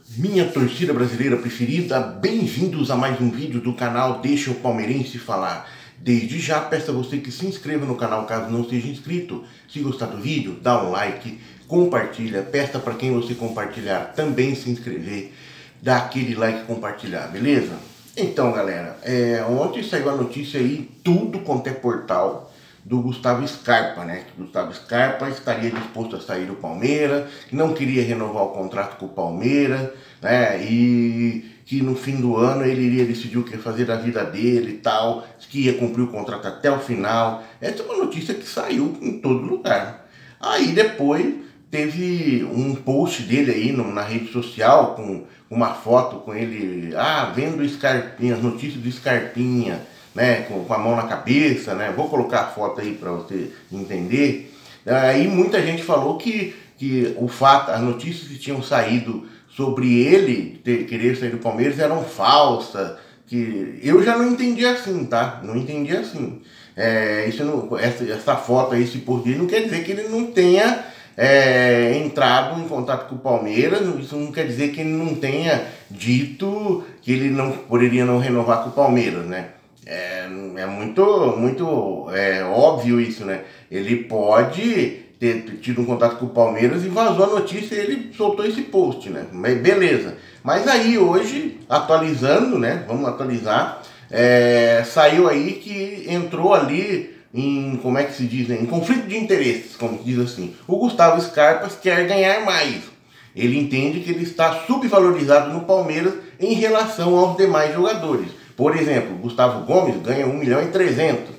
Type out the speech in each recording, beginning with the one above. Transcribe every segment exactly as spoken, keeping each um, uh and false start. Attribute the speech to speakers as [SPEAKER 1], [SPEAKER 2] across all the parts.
[SPEAKER 1] Minha torcida brasileira preferida, bem-vindos a mais um vídeo do canal Deixa o Palmeirense Falar. Desde já peço a você que se inscreva no canal caso não seja inscrito. Se gostar do vídeo, dá um like, compartilha, peça para quem você compartilhar também se inscrever, dá aquele like e compartilhar, beleza? Então galera, é, ontem saiu a notícia aí, tudo quanto é portal, do Gustavo Scarpa, né? Que Gustavo Scarpa estaria disposto a sair do Palmeiras, que não queria renovar o contrato com o Palmeiras, né? E que no fim do ano ele iria decidir o que fazer da vida dele e tal, que ia cumprir o contrato até o final. Essa é uma notícia que saiu em todo lugar. Aí depois teve um post dele aí no, na rede social com uma foto com ele, ah, vendo Scarpinha, as notícias do Scarpinha, né, com, com a mão na cabeça, né, vou colocar a foto aí para você entender. Aí muita gente falou que, que o fato, as notícias que tinham saído sobre ele ter, querer sair do Palmeiras eram falsas, que eu já não entendi assim, tá, não entendi assim. É, isso não, essa, essa foto aí, esse post dele, não quer dizer que ele não tenha é, entrado em contato com o Palmeiras, isso não quer dizer que ele não tenha dito que ele não poderia não renovar com o Palmeiras, né. É, é muito, muito é, óbvio isso, né? Ele pode ter tido um contato com o Palmeiras e vazou a notícia e ele soltou esse post, né? Mas beleza. Mas aí hoje, atualizando, né? Vamos atualizar. É, saiu aí que entrou ali em, como é que se diz, né? Em conflito de interesses, como se diz assim. O Gustavo Scarpa quer ganhar mais. Ele entende que ele está subvalorizado no Palmeiras em relação aos demais jogadores. Por exemplo, Gustavo Gomes ganha um milhão e trezentos.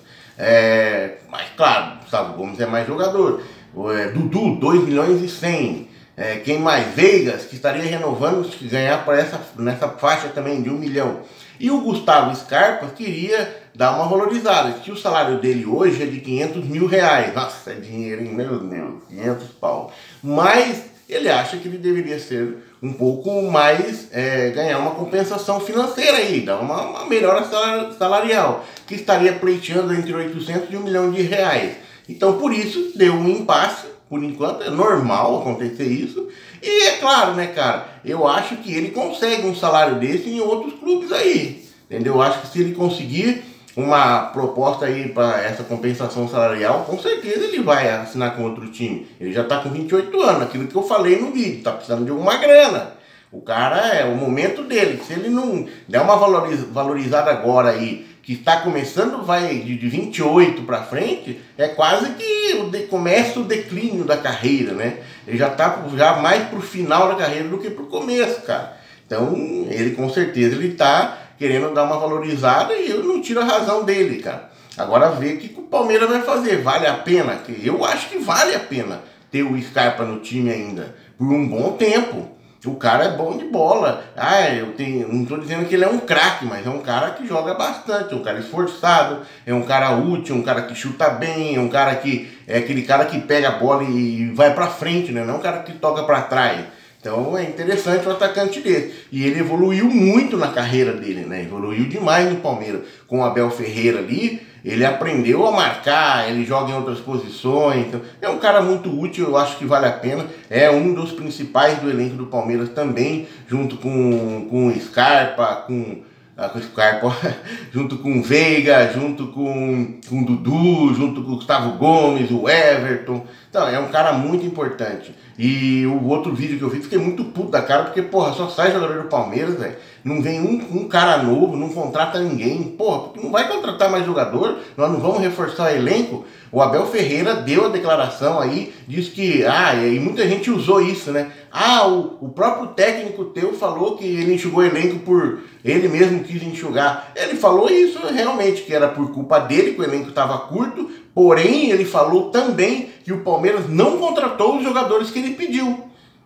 [SPEAKER 1] É, mas claro, Gustavo Gomes é mais jogador. É, Dudu, dois milhões e cem. É, quem mais? Veigas, que estaria renovando, que ganhar para essa, nessa faixa também de um milhão. E o Gustavo Scarpa queria dar uma valorizada. Que o salário dele hoje é de quinhentos mil reais. Nossa, é dinheiro, hein? Meu Deus, quinhentos pau. Mas ele acha que ele deveria ser um pouco mais, é, ganhar uma compensação financeira aí, dar uma, uma melhora salarial, que estaria pleiteando entre oitocentos e um milhão de reais. Então por isso deu um impasse, por enquanto é normal acontecer isso, e é claro, né, cara, eu acho que ele consegue um salário desse em outros clubes aí, entendeu? Eu acho que se ele conseguir uma proposta aí para essa compensação salarial, com certeza ele vai assinar com outro time. Ele já está com vinte e oito anos, aquilo que eu falei no vídeo, está precisando de alguma grana. O cara é o momento dele, se ele não der uma valorizada agora aí, que está começando, vai de vinte e oito para frente, é quase que o de, começa o declínio da carreira, né? Ele já está já mais para o final da carreira do que para o começo, cara. Então, ele com certeza ele está querendo dar uma valorizada e eu não tiro a razão dele, cara. Agora vê o que o Palmeiras vai fazer. Vale a pena? Eu acho que vale a pena ter o Scarpa no time ainda, por um bom tempo. O cara é bom de bola. Ah, eu tenho, não estou dizendo que ele é um craque, mas é um cara que joga bastante, é um cara esforçado, é um cara útil, um cara que chuta bem, é um cara que é aquele cara que pega a bola e vai pra frente, né? Não é um cara que toca pra trás. Então é interessante o atacante dele. E ele evoluiu muito na carreira dele, né? Evoluiu demais no Palmeiras. Com o Abel Ferreira ali, ele aprendeu a marcar, ele joga em outras posições. Então, é um cara muito útil, eu acho que vale a pena. É um dos principais do elenco do Palmeiras também, junto com, com o Scarpa, com... com o Scarpa, junto com o Veiga, junto com, com o Dudu, junto com o Gustavo Gomes, o Everton. Então, é um cara muito importante. E o outro vídeo que eu vi, fiquei muito puto da cara, porque, porra, só sai jogador do Palmeiras, velho. Não vem um, um cara novo, não contrata ninguém. Porra, porque não vai contratar mais jogador, nós não vamos reforçar o elenco. O Abel Ferreira deu a declaração aí, disse que, ah, e muita gente usou isso, né? Ah, o, o próprio técnico teu falou que ele enxugou o elenco por... ele mesmo quis enxugar. Ele falou isso realmente, que era por culpa dele, que o elenco estava curto, porém ele falou também que o Palmeiras não contratou os jogadores que ele pediu.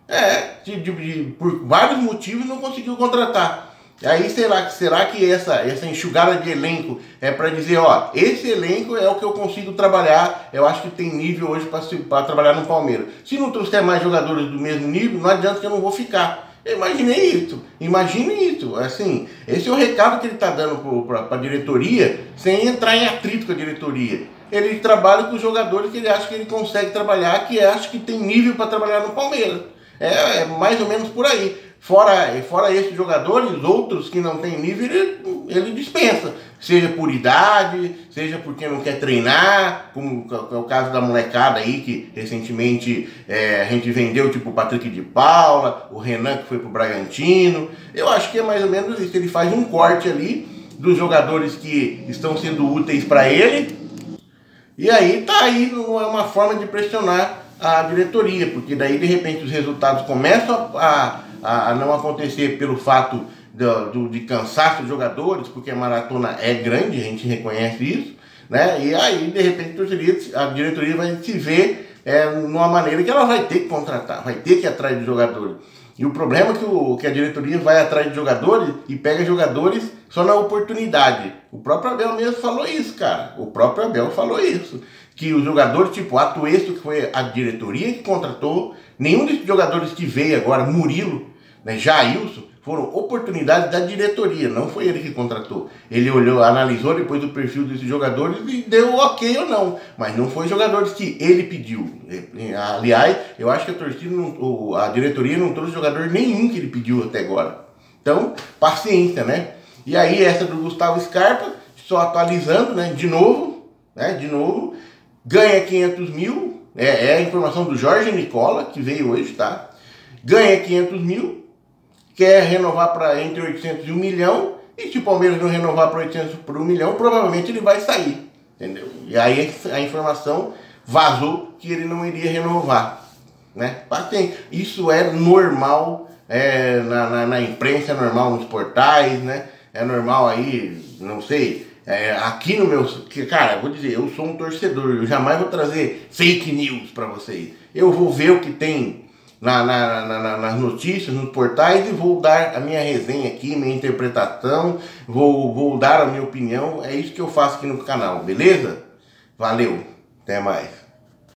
[SPEAKER 1] É, de, de, de, por vários motivos não conseguiu contratar. Aí será que, será que essa, essa enxugada de elenco é para dizer, ó, esse elenco é o que eu consigo trabalhar, eu acho que tem nível hoje para trabalhar no Palmeiras. Se não trouxer mais jogadores do mesmo nível, não adianta que eu não vou ficar. Eu imaginei isso, imagine isso, assim, esse é o recado que ele está dando para a diretoria, sem entrar em atrito com a diretoria. Ele trabalha com os jogadores que ele acha que ele consegue trabalhar, que acha que tem nível para trabalhar no Palmeiras. É, é mais ou menos por aí. Fora, fora esses jogadores, outros que não tem nível, ele, ele dispensa. Seja por idade, seja porque não quer treinar, como é o caso da molecada aí, que recentemente é, a gente vendeu, tipo o Patrick de Paula, o Renan que foi pro Bragantino. Eu acho que é mais ou menos isso, ele faz um corte ali dos jogadores que estão sendo úteis para ele, e aí tá aí uma forma de pressionar a diretoria, porque daí de repente os resultados começam a, a, a não acontecer pelo fato do, do, de cansaço dos jogadores, porque a maratona é grande, a gente reconhece isso, né? E aí de repente a diretoria vai se ver é, numa maneira que ela vai ter que contratar, vai ter que ir atrás de jogadores. E o problema é que, o, que a diretoria vai atrás de jogadores e pega jogadores só na oportunidade. O próprio Abel mesmo falou isso, cara. O próprio Abel falou isso. Que os jogadores, tipo Atuesta, que foi a diretoria que contratou, nenhum desses jogadores que veio agora, Murilo, né, Jailson, foram oportunidades da diretoria, não foi ele que contratou. Ele olhou, analisou depois o perfil desses jogadores e deu ok ou não, mas não foi jogadores que ele pediu. Aliás, eu acho que a torcida, não, a diretoria não trouxe jogador nenhum que ele pediu até agora. Então, paciência, né? E aí essa do Gustavo Scarpa, só atualizando, né? De novo, né? De novo, ganha quinhentos mil, é, é a informação do Jorge Nicola, que veio hoje, tá? Ganha quinhentos mil, quer renovar para entre oitocentos e um milhão, e se o Palmeiras não renovar para oitocentos por um milhão, provavelmente ele vai sair, entendeu? E aí a informação vazou que ele não iria renovar, né? Isso é normal é, na, na, na imprensa, é normal nos portais, né? É normal aí, não sei, é, aqui no meu... Cara, vou dizer, eu sou um torcedor, eu jamais vou trazer fake news para vocês. Eu vou ver o que tem Na, na, na, nas notícias, nos portais, e vou dar a minha resenha aqui, minha interpretação, vou, vou dar a minha opinião. É isso que eu faço aqui no canal, beleza? Valeu, até mais.